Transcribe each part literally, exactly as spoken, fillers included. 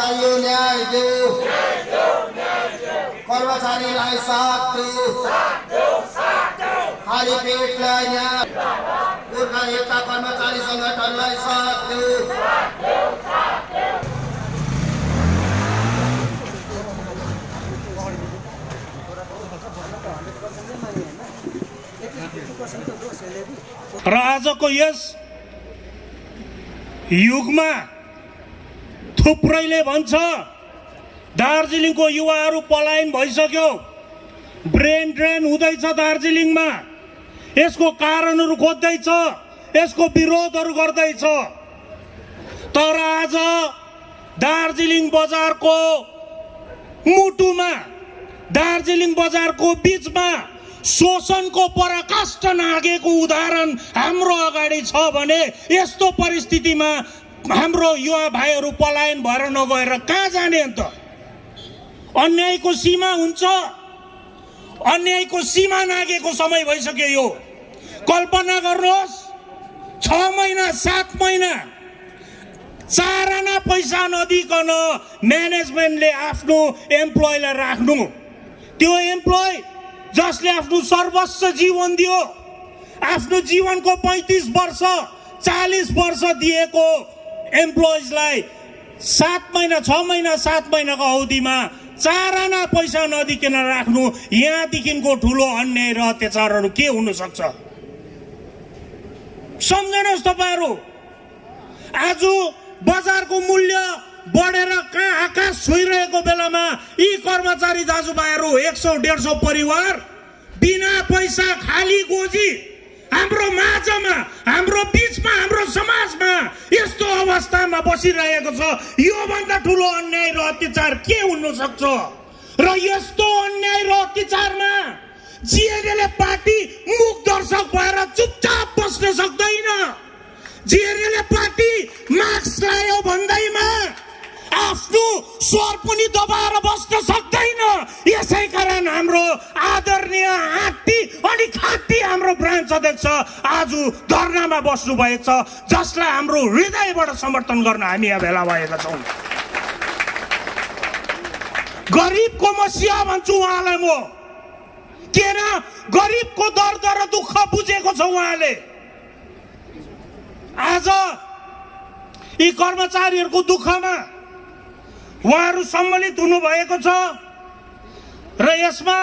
चाहियो न्याय देऊ, कर्मचारीलाई साथ देऊ, खाली पेटलाई न्याय, गोर्खा एकता कर्मचारी संगठनलाई साथ देऊ। र आजको यस युगमा थुप्रैले भन्छ दार्जिलिङको युवाहरू पलायन भइसक्यो, ब्रेन ड्रेन हुँदैछ दार्जिलिङमा, यसको कारणहरू खोज्दैछ, यसको विरोधहरू गर्दैछ। तर आज दार्जिलिङ बजारको मुटुमा, दार्जिलिङ बजारको बीचमा शोषणको पराकाष्ठ नागेको उदाहरण हाम्रो अगाडि छ भने यस्तो परिस्थितिमा हाम्रो युवा भाइहरू पलायन भएर नगएर कहाँ जाने अन्त? अन्यायको सीमा हुन्छ, अन्यायको सीमा नागेको समय भइसक्यो। यो कल्पना गर्नुहोस्, छ महिना सात महिना चार आना पैसा नदिकन म्यानेजमेन्टले आफ्नो एम्प्लोइलाई राख्नु, त्यो एम्प्लोइ जसले आफ्नो सर्वस्व जीवन दियो, आफ्नो जीवनको पैंतीस वर्ष चालीस वर्ष दिएको एम्प्लोइजलाई सात महिना छ महिना सात महिनाको अवधिमा चार आना पैसा नदिकन राख्नु, यहाँदेखिको ठुलो अन्याय र अत्याचारहरू के हुन सक्छ? सम्झनुहोस् तपाईहरु, आज बजारको मूल्य बढेर कहाँ आकाश छुइरहेको बेलामा यी कर्मचारी दाजुभाइहरू एक सौ डेढ़ सौ परिवार बिना पैसा खाली गोजी हाम्रो माझमा, हाम्रो बीचमा, हाम्रो समाजमा यस्तो अवस्थामा बसिरहेको छ। यो भन्दा ठुलो अन्याय र अत्याचार के हुन सक्छ? र यस्तो अन्याय र अत्याचारमा जीएनएलए पार्टी मुख दर्शक भएर चुपचाप बस्न सक्दैन। जीएनएलए पार्टी मार्क्स लायो भन्दैमा आफ्नो स्वर पनि दबाएर बस्न सक्दैन। यसै कारण हाम्रो आदरणीय आँटी अनि खाटी हाम्रो ब्रान्च अध्यक्ष आज धरनामा बस्नु भएको छ, जसलाई हाम्रो हृदयबाट समर्थन गर्न हामी यहाँ भेला भएका छौँ। गरिबको मसिया भन्छु उहाँलाई म, किन गरिबको दर्द र दुःख बुझेको छ उहाँले। आज यी कर्मचारीहरूको दुःखमा उहाँहरू सम्मिलित हुनु भएको छ र यसमा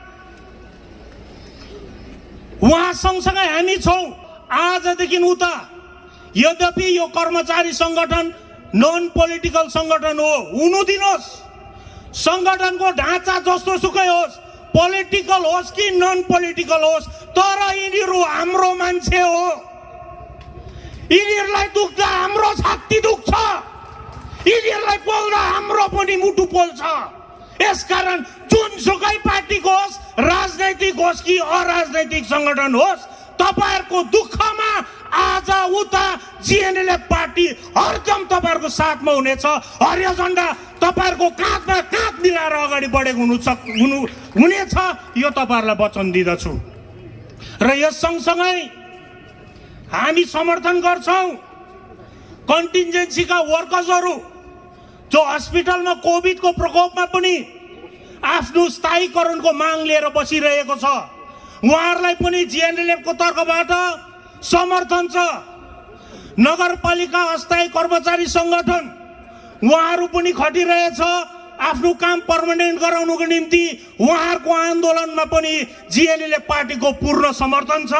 उहाँ सँगसँगै हामी छौँ आजदेखि उता। यद्यपि यो कर्मचारी संगठन नन पोलिटिकल संगठन हो, हुनु दिनुहोस्, संगठनको ढाँचा जस्तो सुकै होस्, पोलिटिकल होस् कि नन पोलिटिकल होस्, तर यिनीहरू हाम्रो मान्छे हो। यिनीहरूलाई दुख्दा हाम्रो छाती दुख्छ, यिनीहरूलाई पोल्दा हाम्रो पनि मुटु पोल्छ। यसकारण जुनसुकै पार्टीको होस्, राजनैतिक होस् कि अराजनैतिक संगठन होस्, तपाईहरुको दुःखमा आज उता जीएनएलए पार्टी हरदम तपाईहरुको साथमा हुनेछ। हरियो झण्डा तपाईहरुको काँधमा काँध मिलाएर अगाडि बढेको हुनु हुनु हुनेछ, यो तपाईहरुलाई वचन दिदछु। र यस सँगसँगै हामी समर्थन गर्छौं कन्टिन्जेन्सीका वर्कर्सहरू जो अस्पतालमा कोभिडको प्रकोपमा पनि आफ्नो स्थायीकरणको माग लिएर बसिरहेको छ, उहाँहरूलाई पनि जीएनएलएफको तर्फबाट समर्थन छ। नगरपालिका अस्थायी कर्मचारी संगठन उहाँहरू पनि खटिरहेछ आफ्नो काम पर्मानेन्ट गराउनुको निम्ति। उहाँहरूको आन्दोलनमा पनि जीएनएलएफ पार्टीको पूर्ण समर्थन छ।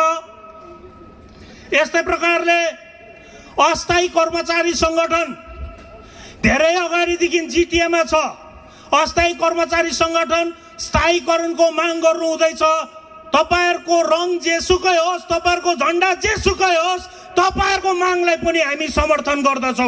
यस्तै प्रकारले अस्थायी कर्मचारी संगठन धेरै अगाडिदेखि जिटिएमा छ। अस्थायी कर्मचारी संगठन स्थायीकरणको माग गर्नु हुँदैछ। तपाईहरुको रङ जेसुकै होस्, तपाईहरुको झण्डा जेसुकै होस्, तपाईहरुको मागलाई पनि हामी समर्थन गर्दछौं।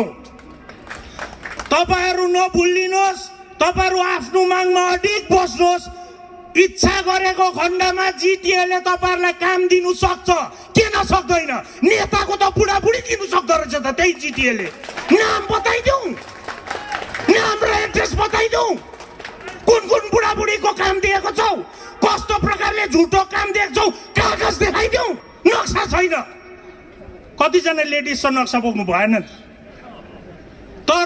तपाईहरु नभुल्लिनुहोस्, तपाईहरु आफ्नो मागमा अडिग बस्नुहोस्। इच्छा गरेको खण्डमा जिटिएले तपाईहरुलाई काम दिनु सक्छ, किन सक्दैन? नेताको त बुढाबुढी दिनु सक्दो रहेछ त त्यही जिटिएले। नाम बताइदिउँ, नाम र एड्रेस बताइदिउँ, कुन कुन बुढाबुढीको काम दिएको छौ, कस्तो प्रकारले झुटो काम दिएको छौ, कागज देखाइदिउँ। नक्सा छैन, कतिजना लेडिज छ नक्सा बोक्नु भएन, तर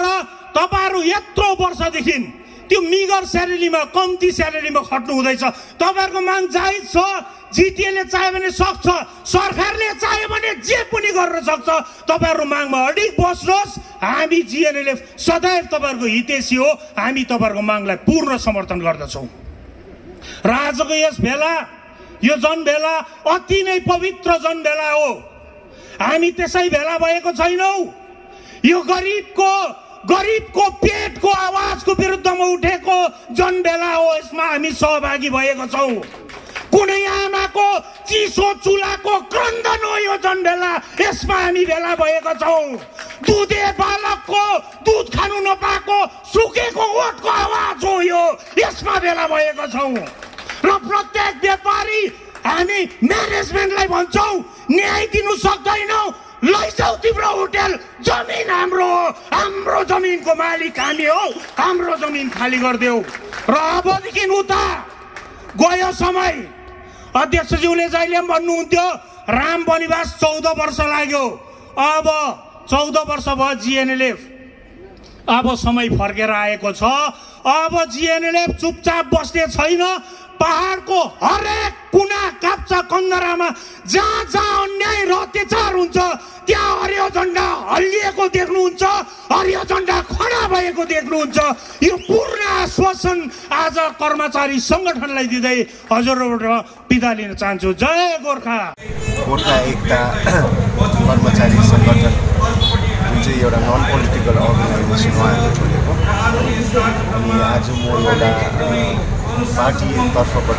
तपाईहरु यत्रो वर्षदेखि त्यो मिगर स्यालेरीमा कम्ती स्यालेरीमा खट्नु हुँदैछ तपाईहरुको माग जायज छ जिटिएले चाह्यो भने सक्छ सरकारले चाह्यो भने जे पनि गर्न सक्छ तपाईहरु मागमा अडिग बस्नुहोस् हामी जिएनएलएफ सदैव तपाईहरुको हितैषी हो हामी तपाईहरुको मागलाई पूर्ण समर्थन गर्दछौं र आजको यस भेला यो जनभेला अति नै पवित्र जनभेला हो हामी त्यसै भेला भएको छैनौं यो गरिबको गरिबको पेटको आवाजको विरुद्धमा उठेको जनभेला हो यसमा हामी सहभागी भएका छौं कुनै आमाको चिसो चुलाको क्रन्दन हो यो जनभेला यसमा हामी भेला भएका छौं दुधे बालकको दुध खानु नपाएको सुकेको ओठको आवाज हो यो यसमा भेला भएका छौं र प्रत्येक व्यापारी हामी म्यानेजमेन्टलाई भन्छौं न्याय दिनु सक्दैनौ लैजाऊ तिम्रो होटल जमिन हाम्रो हो हाम्रो जमिनको मालिक हामी हो हाम्रो जमिन खाली गरिदेऊ र अबदेखि उता गयो समय अध्यक्षज्यूले जहिले पनि भन्नुहुन्थ्यो राम वनवास चौध वर्ष लाग्यो अब चौध वर्ष भयो जिएनएलएफ अब समय फर्केर आएको छ अब जिएनएलएफ चुपचाप बस्ने छैन पहाडको हरेक कुना काप्चा कन्दरामा जहाँ जहाँ अन्याय र अत्याचार हुन्छ त्यहाँ हरियो झण्डा हल्लिएको देख्नुहुन्छ हरियो झण्डा खडा भएको देख्नुहुन्छ यो पूर्ण आश्वासन आज कर्मचारी संगठनलाई दिँदै हजुरबाट बिदा लिन चाहन्छु जय गोर्खा गोर्खा एकता कर्मचारी संगठन जुन चाहिँ एउटा नन पोलिटिकल अर्गनाइजेसन उहाँहरूले खोलेको अनि आज म एउटा पार्टी तर्फबाट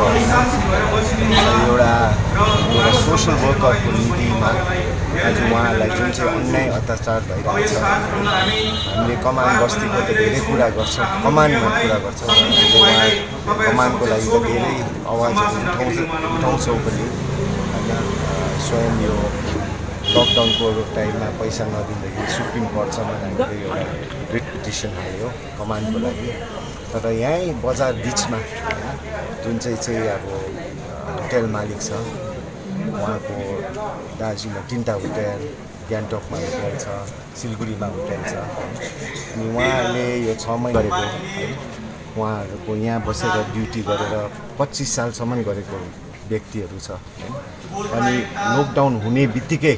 एउटा एउटा सोसल वर्करको निम्तिमा आज उहाँलाई जुन चाहिँ अन्याय अत्याचार भइरहेको छ हामीले कमान बस्तीको त धेरै कुरा गर्छ कमानमा कुरा गर्छ उहाँ कमानको लागि त धेरै आवाजहरू उठाउँछ उठाउँछौँ पनि होइन स्वयं यो लकडाउनको टाइममा पैसा नदिँदाखेरि सुप्रिम कोर्टसम्म हामीले एउटा रिट पिटिसन हाल्यो कमानको लागि तर यहीँ बजार बिचमा जुन चाहिँ चाहिँ अब होटेल मालिक छ उहाँको दार्जिलिङमा तिनवटा होटेल गान्तोकमा होटेल छ सिलगढीमा होटेल छ अनि उहाँले यो छ महिना गरेको है उहाँहरूको यहाँ बसेर ड्युटी गरेर पच्चिस सालसम्म गरेको व्यक्तिहरू छ अनि लकडाउन हुने बित्तिकै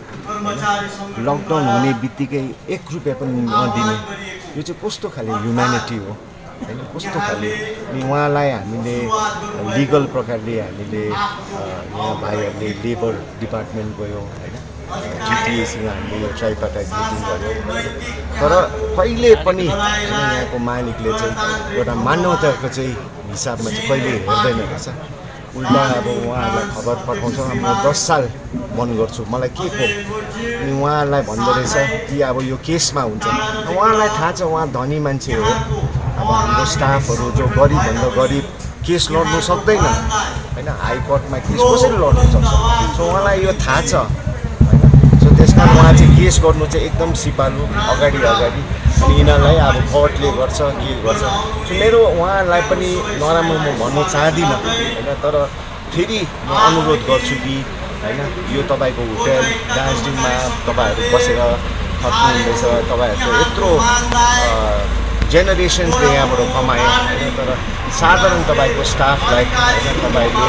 लकडाउन हुने बित्तिकै एक रुपियाँ पनि नदिने यो चाहिँ कस्तो खाले ह्युम्यानिटी हो होइन कस्तो खाले अनि उहाँलाई हामीले लिगल प्रकारले हामीले यहाँ भाइहरूले लेबर डिपार्टमेन्ट गयो होइन जिटिएसँग हामीले यो ट्राइपार्टाइट मिटिङ गऱ्यो तर कहिले पनि यहाँको मालिकले चाहिँ एउटा मानवताको चाहिँ हिसाबमा चाहिँ कहिले हेर्दैन रहेछ उल्टा अब उहाँहरूलाई खबर पठाउँछ म दस साल बन्द गर्छु मलाई के को अनि उहाँहरूलाई भन्दो रहेछ कि अब यो केसमा हुन्छ उहाँलाई थाहा छ उहाँ धनी मान्छे हो अब हाम्रो स्टाफहरू जो गरिबभन्दा गरिब केस लड्नु सक्दैन होइन हाइकोर्टमा केस कसरी लड्नु सक्छ सो उहाँलाई यो थाहा छ होइन सो त्यस कारण उहाँ चाहिँ केस गर्नु चाहिँ एकदम सिपालु अगाडि अगाडि अनि यिनीहरूलाई अब कोर्टले गर्छ के गर्छ सो मेरो उहाँलाई पनि नराम्रो म भन्नु चाहदिनँ होइन तर फेरि म अनुरोध गर्छु कि होइन यो तपाईँको होटेल दार्जिलिङमा तपाईँहरू बसेर खट्नुहुँदैछ तपाईँहरूको यत्रो जेनेरेसन्सले यहाँबाट कमाए होइन तर साधारण तपाईँको स्टाफलाई होइन तपाईँले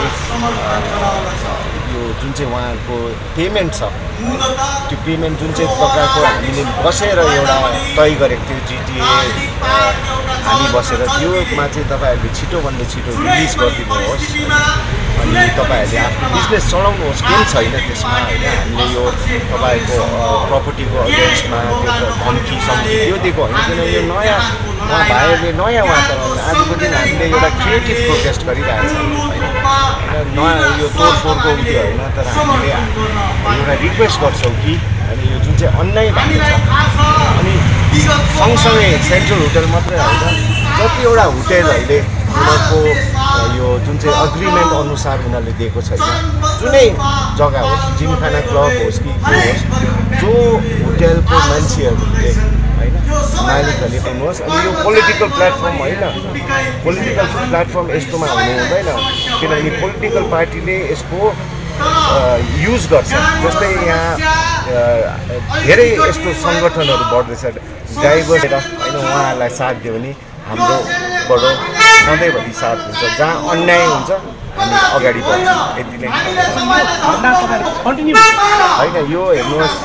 यो जुन चाहिँ उहाँहरूको पेमेन्ट छ त्यो पेमेन्ट जुन चाहिँ प्रकारको हामीले बसेर एउटा तय गरेको थियो जिटिए हामी बसेर त्योमा चाहिँ तपाईँहरूले छिटोभन्दा छिटो रिलिज गरिदिनुहोस् अनि तपाईँहरूले आफ्नो बिजनेस चलाउनुहोस् केही छैन त्यसमा होइन हामीले यो तपाईँको प्रपर्टीको अगेन्स्टमा त्यो धम्की सम्की त्यो दिएको होइन किनभने यो नयाँ उहाँ भाइहरूले नयाँ वातावरण आजको दिन हामीले एउटा क्रिएटिभ प्रोटेस्ट गरिरहेको छौँ होइन नयाँ यो तोडफोडको उयो होइन तर हामीले एउटा रिक्वेस्ट गर्छौँ कि अनि यो जुन चाहिँ अन्याय भएको छ अनि सँगसँगै सेन्ट्रल होटल मात्रै होइन कतिवटा होटेल अहिले उनीहरूको यो जुन चाहिँ अग्रिमेन्ट अनुसार उनीहरूले दिएको छैन जुनै जग्गा होस् जिमखाना क्लब होस् कि के होस् जो होटेलको मान्छेहरूले होइन मालिकहरूले पाउनुहोस् अनि यो पोलिटिकल प्लेटफर्म होइन पोलिटिकल प्लेटफर्म यस्तोमा हुनु हुँदैन किनभने पोलिटिकल पार्टीले यसको युज गर्छ। जस्तै यहाँ धेरै यस्तो सङ्गठनहरू बढ्दैछ गाई बसेर होइन उहाँहरूलाई साथ दियो भने हाम्रोबाट सधैँभरि साथ हुन्छ। जहाँ अन्याय हुन्छ हामी अगाडि बढ्छौँ। यति नै होइन। यो हेर्नुहोस्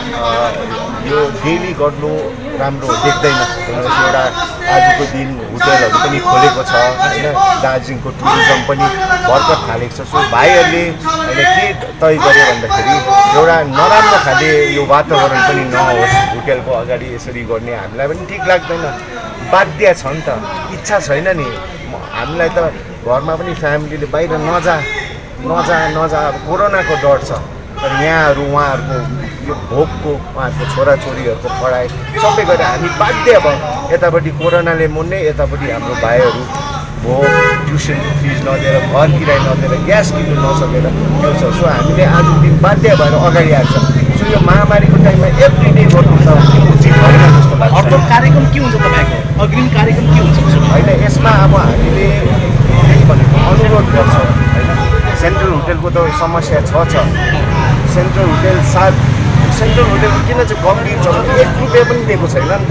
यो डेली गर्नु राम्रो देख्दैन। हेर्नुहोस् एउटा आजको दिन होटेलहरू पनि खोलेको छ होइन, दार्जिलिङको टुरिज्म पनि भर्खर थालेको छ। सो भाइहरूले होइन के तय गर्यो भन्दाखेरि एउटा नराम्रो खाले यो वातावरण पनि नहोस् होटेलको अगाडि यसरी गर्ने हामीलाई पनि ठिक लाग्दैन। बाध्य छ नि त, इच्छा छैन नि हामीलाई त। घरमा पनि फ्यामिलीले बाहिर नजा नजा नजा अब कोरोनाको डर छ। तर यहाँहरू उहाँहरूको यो भोकको उहाँहरूको छोराछोरीहरूको पढाइ सबै गरेर हामी बाध्य भयो। यतापट्टि कोरोनाले मुन्ने, यतापट्टि हाम्रो भाइहरू भोक, ट्युसन फिज नदिएर, घर किराय नदिएर, ग्यास किन्नु नसकेर त्यो छ। सो हामीले आज दिन बाध्य भएर अगाडि आएको छ। सो यो महामारीको टाइममा एभ्री डे गर्नु त उचित भएन जस्तो लाग्छ। अर्को कार्यक्रम के हुन्छ तपाईँको? अग्रिम कार्यक्रम के हुन्छ? होइन यसमा अब हामीले भनेको अनुरोध गर्छौँ होइन। सेन्ट्रल होटेलको त समस्या छ छ सेन्ट्रल होटेल साथ सेन्ट्रल होटेलको किन चाहिँ गम्भीर छ भने एक रुपियाँ पनि दिएको छैन नि त।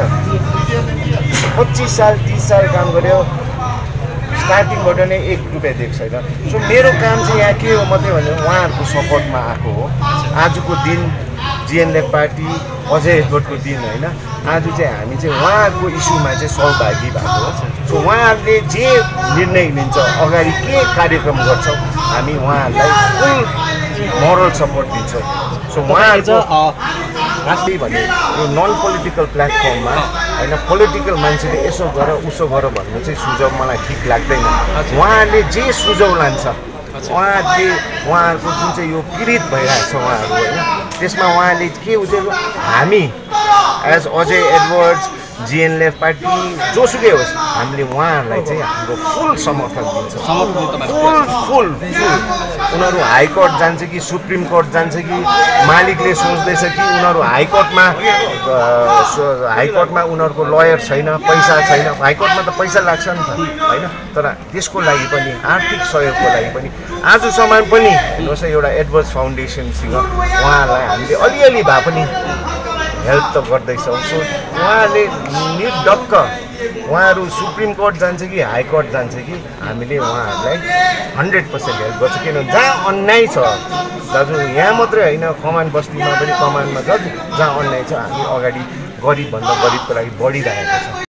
पच्चिस साल तिस साल काम गऱ्यो, स्टार्टिङबाट नै एक रुपियाँ दिएको छैन। सो मेरो काम चाहिँ यहाँ के हो मात्रै भने उहाँहरूको सपोर्टमा आएको हो। आजको दिन जिएनएलएफ पार्टी अझै एफर्टको दिन होइन। आज चाहिँ हामी चाहिँ उहाँहरूको इस्युमा चाहिँ सहभागी भएको हो। सो उहाँहरूले जे निर्णय लिन्छ, अगाडि के कार्यक्रम गर्छौँ, हामी उहाँहरूलाई फुल मोरल सपोर्ट दिन्छौँ। सो उहाँहरूको राष्ट्रिय भने यो नन पोलिटिकल प्लेटफर्ममा होइन पोलिटिकल मान्छेले यसो गर उसो गर भन्नु चाहिँ सुझाउ मलाई ठिक लाग्दैन। उहाँहरूले जे सुझाउ लान्छ उहाँहरूले उहाँहरूको जुन चाहिँ यो पीडित भइरहेको छ उहाँहरू होइन, त्यसमा उहाँले के उजेलो हामी as Ajay Edwards GNLF party जोसुकै होस् हामीले उहाँहरूलाई चाहिँ हाम्रो फुल समर्थन दिन्छ। फुल फुल फुल उनीहरू हाइकोर्ट जान्छ कि सुप्रिम कोर्ट जान्छ कि मालिकले सोच्दैछ कि उनीहरू हाइकोर्टमा हाइकोर्टमा उनीहरूको लयर छैन, पैसा छैन। हाइकोर्टमा त पैसा लाग्छ नि त होइन। तर त्यसको लागि पनि आर्थिक सहयोगको लागि पनि आजसम्म पनि हेर्नुहोस् एउटा एडवर्ड्स फाउन्डेसनसँग उहाँहरूलाई हामीले अलिअलि भए पनि हेल्प त गर्दैछौँ। सो उहाँले निर्धक्क उहाँहरू सुप्रिम कोर्ट जान्छ कि हाइकोर्ट जान्छ कि हामीले उहाँहरूलाई हन्ड्रेड पर्सेन्ट हेल्प गर्छौँ। किनभने जहाँ अन्याय छ दाजु यहाँ मात्रै होइन कमान बस्तीमा पनि कमानमा जति जहाँ अन्याय छ हामी अगाडि गरिबभन्दा गरिबको लागि बढिरहेको छ।